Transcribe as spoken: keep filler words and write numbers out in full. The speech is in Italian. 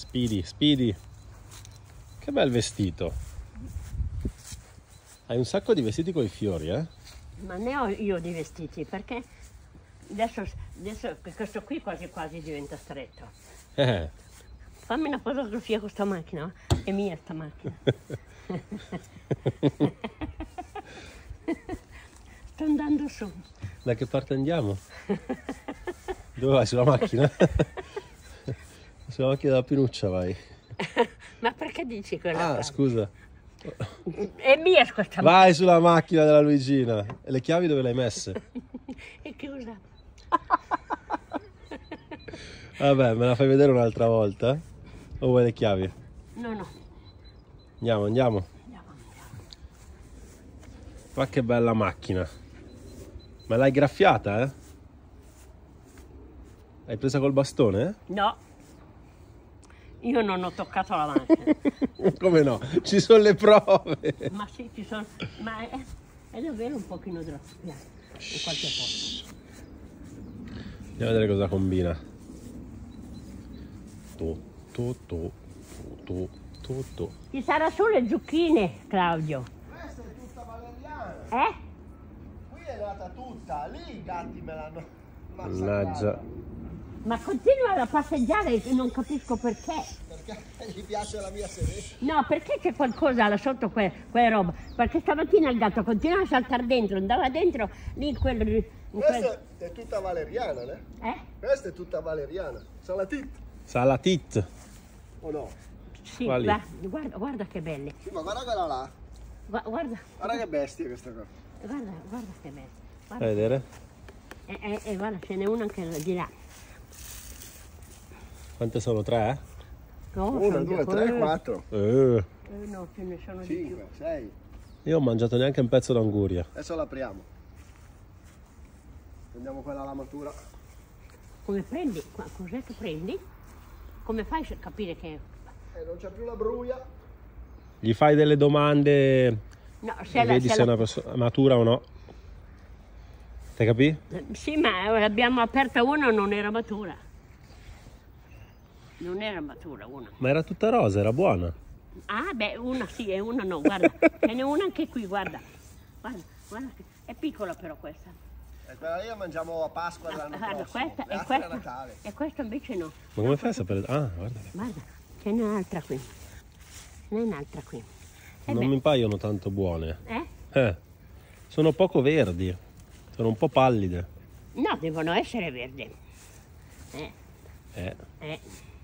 Speedy, Speedy. Che bel vestito. Hai un sacco di vestiti con i fiori, eh? Ma ne ho io di vestiti, perché adesso, adesso questo qui quasi quasi diventa stretto. Eh. Fammi una fotografia con sta macchina, è mia sta macchina. Sto andando su. Da che parte andiamo? Dove vai? Sulla macchina? Sulla macchina della Pinuccia vai. Ma perché dici quella Ah, frase? scusa. È mia questa Vai sulla macchina della Luigina. E le chiavi dove le hai messe? È chiusa. Vabbè, me la fai vedere un'altra volta? O vuoi le chiavi? No, no. Andiamo, andiamo. Andiamo, andiamo. Ma che bella macchina. Ma l'hai graffiata, eh? L'hai presa col bastone, eh? No. Io non ho toccato la macchina. Come no? Ci sono le prove. Ma sì, ci sono. Ma è, è davvero un pochino graffiata in qualche posto. Andiamo a vedere cosa combina. Tu, tu, tu, tu, tu, tu. Ci sarà sulle zucchine, Claudio. Questa è tutta valeriana. Eh? Qui è nata tutta, lì i gatti me l'hanno Mannaggia. massacrata. Ma continua a passeggiare e non capisco perché. Perché gli piace la mia sedetta. No, perché c'è qualcosa là sotto que, quella roba? Perché stamattina il gatto continuava a saltare dentro, andava dentro lì in quel... In Questa quel... è tutta valeriana, né? Eh? Questa è tutta valeriana. Salatit, Salatit. o no? Sì, Quali? guarda, guarda, guarda che belle. Sì, ma guarda quella là. Gua- Guarda, Guarda che bestia questa qua. guarda, guarda che belle. Fai Guarda, vedere? e, e, e guarda, ce n'è una anche di là. Quante sono? Tre? No, Una, sono due, di- tre, eh, quattro, Eh? Eh. eh, no, ce ne sono di più. cinque, sei. Io ho mangiato neanche un pezzo d'anguria. Adesso l'apriamo. Prendiamo quella alla matura. Come prendi? Qua- Cos'è che prendi? Come fai a capire che... E non c'è più la bruia. Gli fai delle domande No, e se la, vedi se se è la- una persona matura o no. Te capì? Sì, ma l'abbiamo aperta una e non era matura. Non era matura una. Ma era tutta rosa, era buona. Ah, beh, una sì e una no, guarda. Ce n'è una anche qui, guarda. Guarda, guarda. che- È piccola però questa. E quella lì la mangiamo a Pasqua dell'anno Guarda, prossimo. questa Le e altre a questa. Natale. E questa invece no. Ma come fai a sapere? Ah, guarda. Guarda, ce n'è un'altra qui. Ce n'è un'altra qui. E Non beh, mi paiono tanto buone. eh? Eh. Sono poco verdi. Sono un po' pallide. No, devono essere verdi. Eh, Eh. eh.